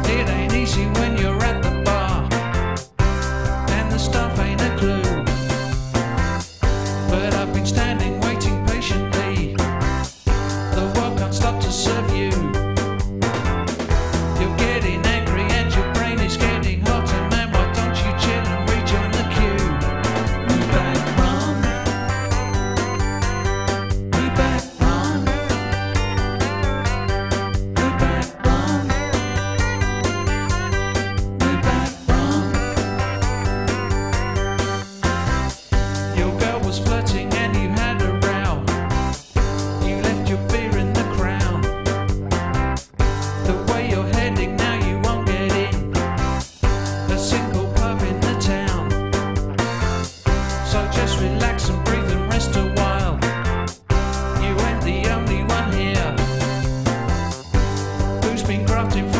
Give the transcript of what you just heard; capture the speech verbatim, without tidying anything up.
It ain't easy when you're at the bar and the stuff ain't a clue. But I've been standing waiting patiently. The world can't stop to serve you. You're getting angry and your brain is getting hotter. Man, why don't you chill and rejoin the queue? We back from, we back from, we back from, we back from. Your girl was flirting and you had a row. You left your beer in the crown. The way you're heading now, you won't get in a single pub in the town. So just relax and breathe and rest a while. You ain't the only one here who's been grafting